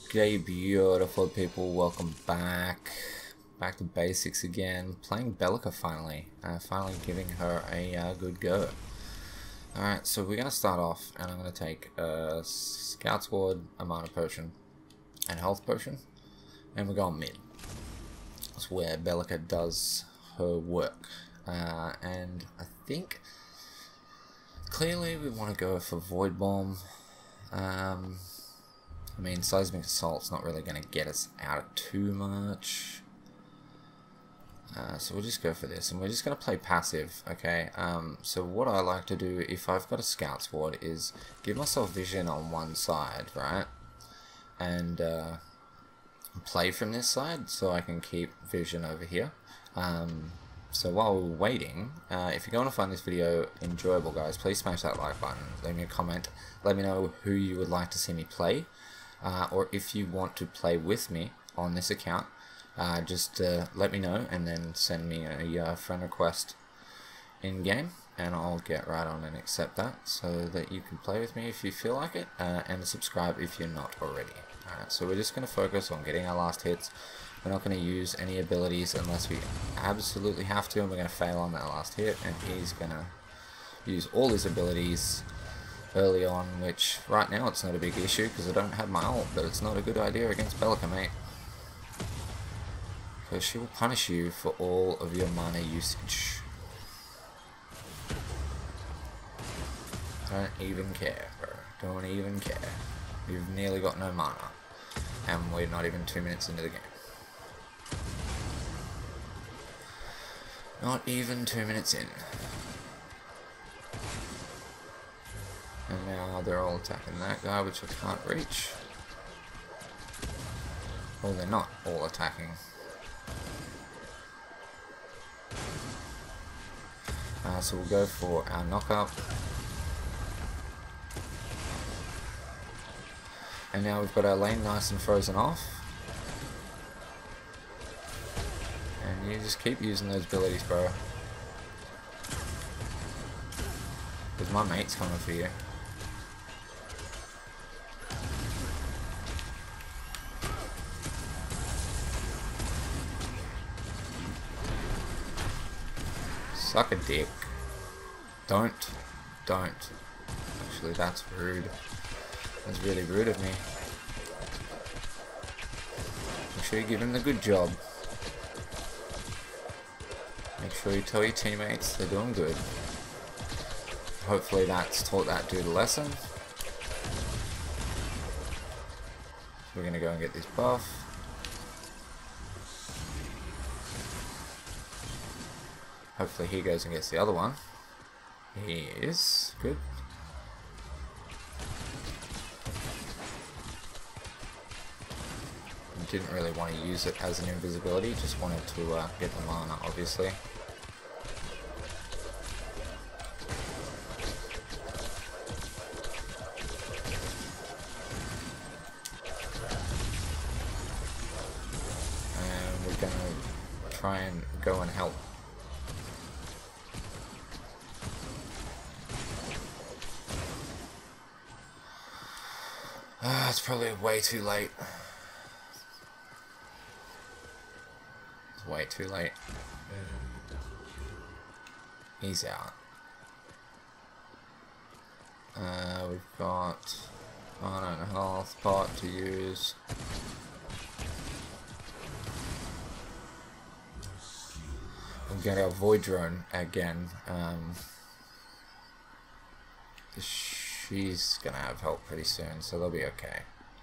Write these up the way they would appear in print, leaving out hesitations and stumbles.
Okay, beautiful people, welcome back. Back to basics again. Playing Belica finally. Finally giving her a good go. Alright, so we're going to start off, and I'm going to take a Scout Sword, a Mana Potion, and Health Potion, and we're going mid. That's where Belica does her work. And I think clearly we want to go for Void Bomb. I mean, Seismic Assault's not really going to get us out too much. So we'll just go for this, and we're just going to play passive, okay? So what I like to do, if I've got a Scout Sword, is give myself vision on one side, right? And play from this side, so I can keep vision over here. So while we're waiting, if you're going to find this video enjoyable, guys, please smash that like button, leave me a comment, let me know who you would like to see me play. Or if you want to play with me on this account, just let me know and then send me a friend request in game, and I'll get right on and accept that so that you can play with me if you feel like it, and subscribe if you're not already. Alright, so we're just going to focus on getting our last hits. We're not going to use any abilities unless we absolutely have to, and we're going to fail on that last hit, and he's going to use all his abilities early on, which right now it's not a big issue because I don't have my ult, but it's not a good idea against Belica, mate, because she will punish you for all of your mana usage. Don't even care, bro. Don't even care. You've nearly got no mana, and we're not even 2 minutes into the game. Not even 2 minutes in. And now they're all attacking that guy, which I can't reach. Well, they're not all attacking. So we'll go for our knock-up. And now we've got our lane nice and frozen off. And you just keep using those abilities, bro. Because my mate's coming for you. Suck a dick. Don't. Actually, that's rude. That's really rude of me. Make sure you give him the good job. Make sure you tell your teammates they're doing good. Hopefully that's taught that dude a lesson. We're gonna go and get this buff. Hopefully he goes and gets the other one. He is. Good. Didn't really want to use it as an invisibility, just wanted to get the mana, obviously. And we're gonna try and go and help. It's probably way too late. It's way too late. He's out. We've got mana and health pot to use. We'll get our Void Drone again. She's gonna have help pretty soon, so they'll be okay.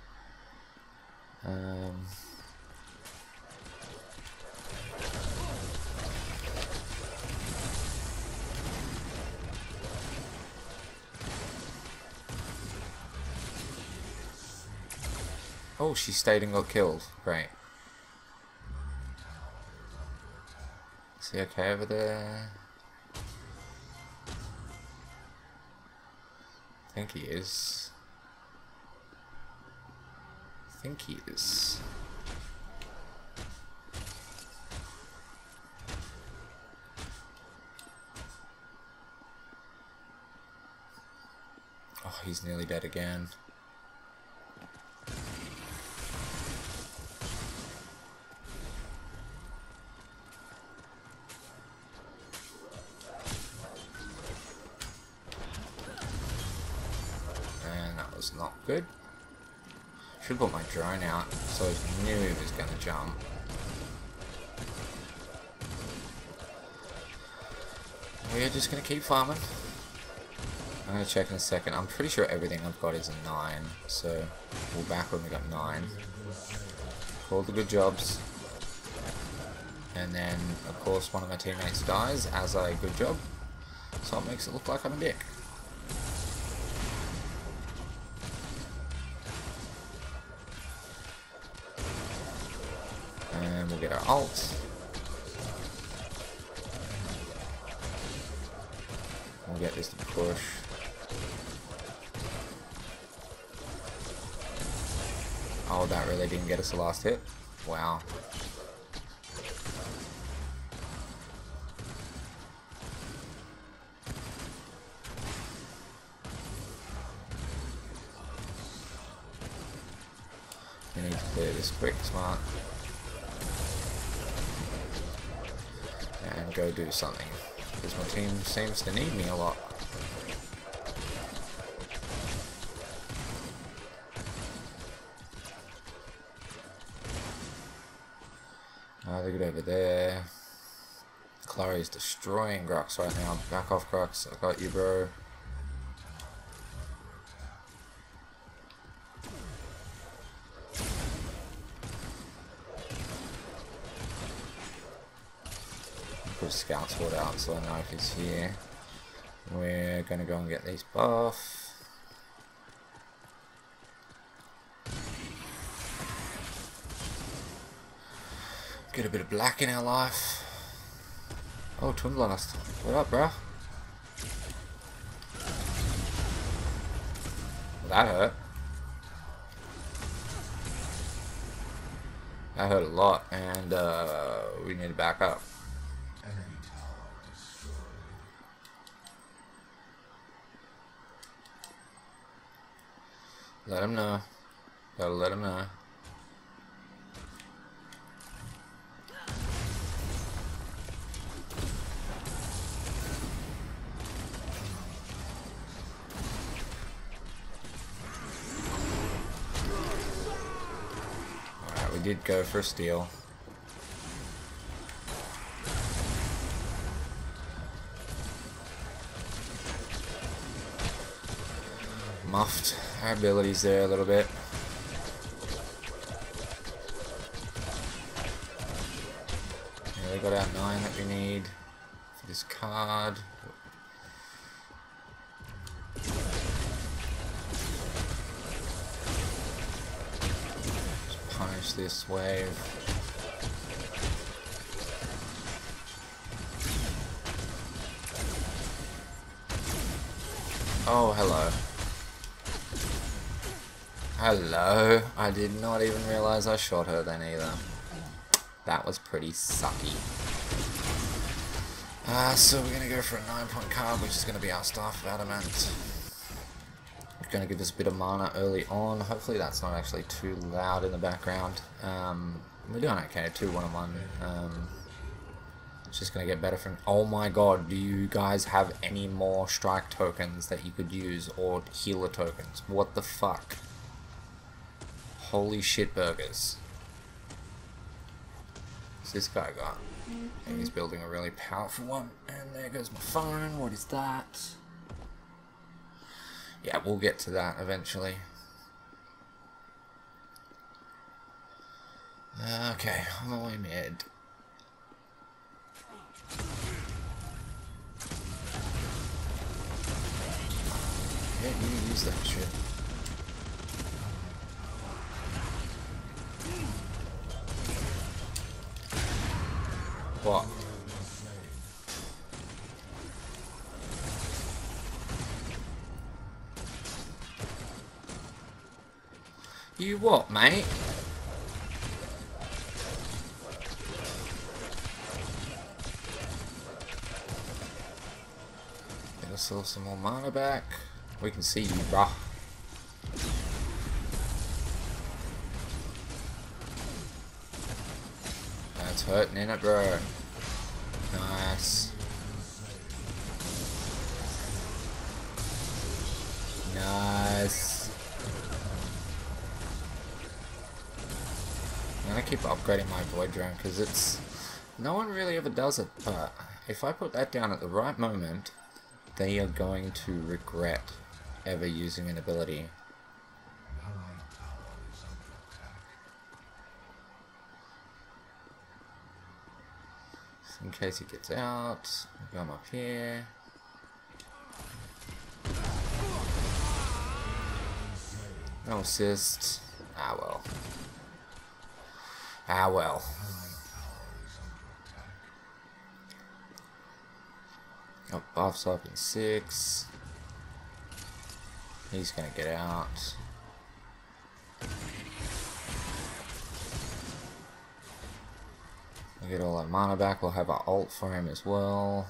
Oh, she stayed and got killed. Great. Is he okay over there? I think he is. I think he is. Oh, he's nearly dead again. good. Should put my drone out so I knew he was gonna jump. We're just gonna keep farming. I'm gonna check in a second. I'm pretty sure everything I've got is a 9, so we're back when we got 9. All the good jobs. And then, of course, one of my teammates dies as a good job, so it makes it look like I'm a dick. And we'll get our ult. We'll get this to push. Oh, that really didn't get us the last hit. Wow. We need to clear this quick, smart. And go do something. Because my team seems to need me a lot. Oh, they're good over there. Clary's destroying Grux right now. Back off, Grux. I got you, bro. Put a scout sword out so I know if he's here. We're gonna go and get these buff. Get a bit of black in our life. Oh, Twin Blast. What up, bro? That hurt. That hurt a lot, and we need to back up. Let him know. Gotta let him know. Alright, we did go for a steal. Muffed our abilities there a little bit. Yeah, we got our 9 that we need for this card. Just punish this wave. Oh, hello. Hello. I did not even realize I shot her then either. That was pretty sucky. So we're going to go for a 9-point card, which is going to be our Staff of Adamant. It's going to give us a bit of mana early on. Hopefully that's not actually too loud in the background. We're doing okay, 2-1-1. It's just going to get better from... Oh my god, do you guys have any more strike tokens that you could use, or healer tokens? What the fuck? Holy shit burgers. What's this guy got? And he's building a really powerful one. And there goes my phone. What is that? Yeah, we'll get to that eventually. Okay, I'm away mid. Yeah, you use that shit. What? You what, mate? Get ourselves some more mana back. We can see you, bruh. That's hurting, innit, bro? Nice. Nice. keep upgrading my void drone because it's... No one really ever does it, but if I put that down at the right moment, they are going to regret ever using an ability. In case he gets out, come up here. No assist. Ah well. Ah well. Oh, buffs up in 6. He's gonna get out. We'll get all that mana back. We'll have our ult for him as well.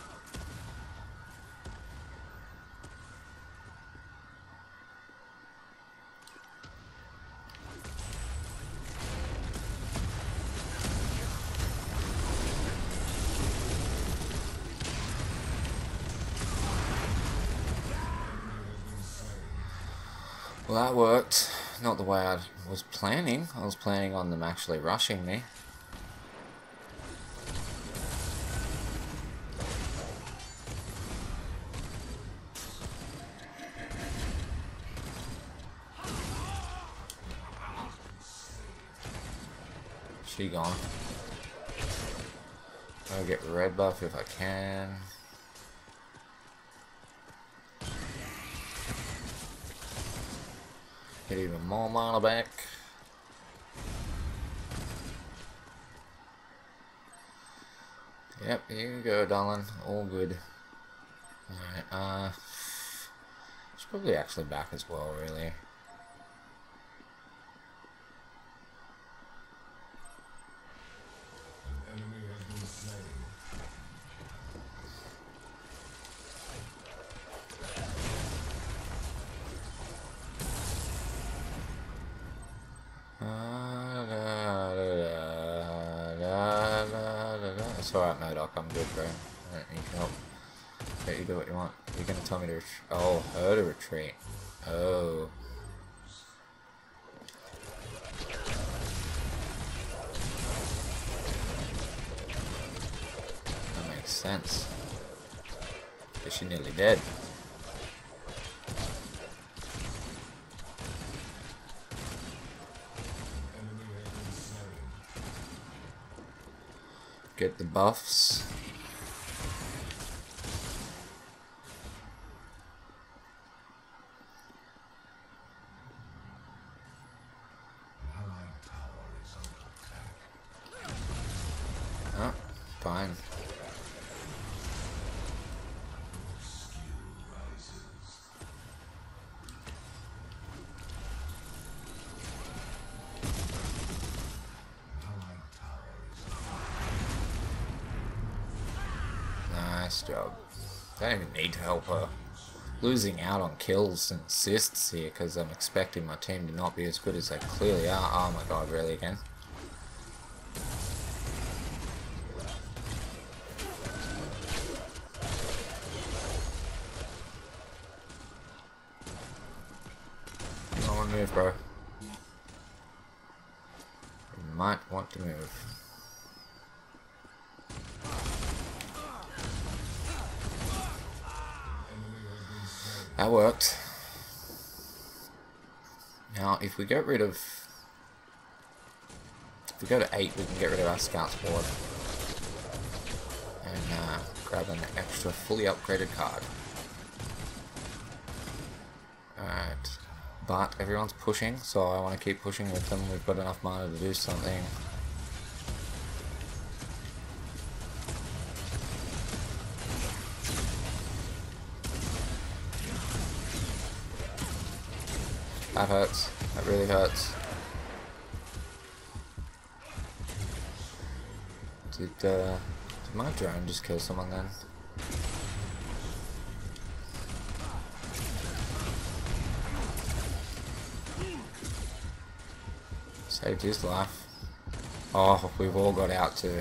Well, that worked. Not the way I was planning. I was planning on them actually rushing me. She gone. I'll get red buff if I can. Get even more mana back. Yep, here you go, darling. All good. Alright, should probably actually back as well, really. It's alright, Murdoch, I'm good, bro. I don't need help. Let you do what you want. You're gonna tell me to oh, her to retreat. Oh. That makes sense. But she's nearly dead. Get the buffs. Oh, fine. Nice job. Don't even need to help her. Losing out on kills and assists here because I'm expecting my team to not be as good as they clearly are. Oh my god, really again? I want to move, bro. You might want to move. That worked. Now, if we get rid of... If we go to 8, we can get rid of our scout board. And grab an extra fully upgraded card. Alright. But everyone's pushing, so I want to keep pushing with them. We've got enough mana to do something. That hurts. That really hurts. Did my drone just kill someone then? Saved his life. Oh, we've all got out too.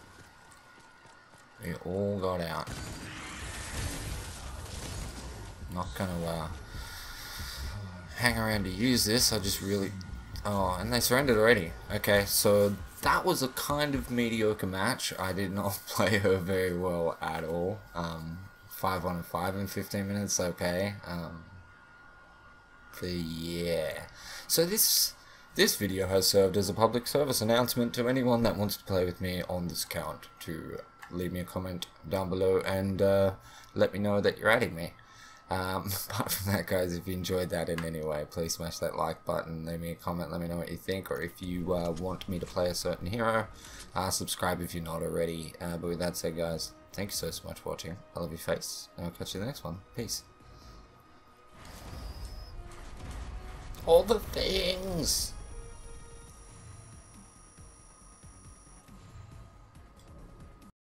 We all got out. not gonna hang around to use this. I just really... Oh, and they surrendered already. Okay, so that was a kind of mediocre match. I did not play her very well at all. 5-on-5 in 15 minutes, okay. But yeah. So this video has served as a public service announcement to anyone that wants to play with me on this account to leave me a comment down below and let me know that you're adding me. Apart from that, guys, if you enjoyed that in any way, please smash that like button, leave me a comment, let me know what you think, or if you want me to play a certain hero, subscribe if you're not already. But with that said, guys, thank you so much for watching. I love your face, and I'll catch you in the next one. Peace. All the things!